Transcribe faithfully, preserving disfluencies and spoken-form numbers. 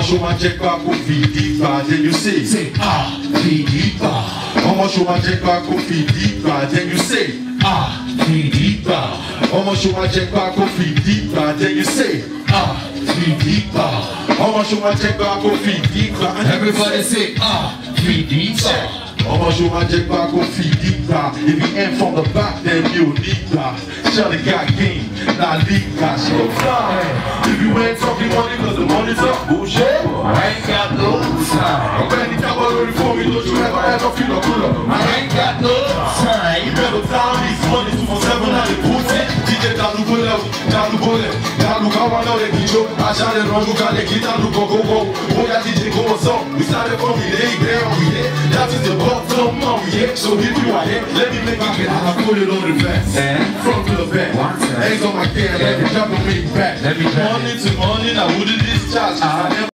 show my check back on feed deeper. Then you say, say ah, feed deeper. I'ma show my check back on feed deeper. Then you say ah, feed deeper. I'ma show my check back on feed deeper. Then you say ah, feed deeper. I'ma show my check back on feed deeper. Everybody say ah, feed deeper. I'ma show my check back on feed deeper. If you ain't from the back, then you need that. Shut the got game, not leak that. She gon' fly. If you ain't talking money, cause the money's up, bullshit. I ain't got no time. I'm ready to go for me, don't you ever ever feel a cooler. I ain't got no time. You better down these money two for seven and they put it. D J Dalu Bole, Dalu Bole, Dalu Kawana le Kijo, Ashale Rondu Kale Kita Luko Go Go. Oh yeah, D J go what's up? We started from the day, there we here. That is the bottom now we here. So if you are here, let me make it get out. I put it on the vest, front to the back. Eggs on my can, let me jump on me back. Let me morning to morning, I wouldn't discharge. I never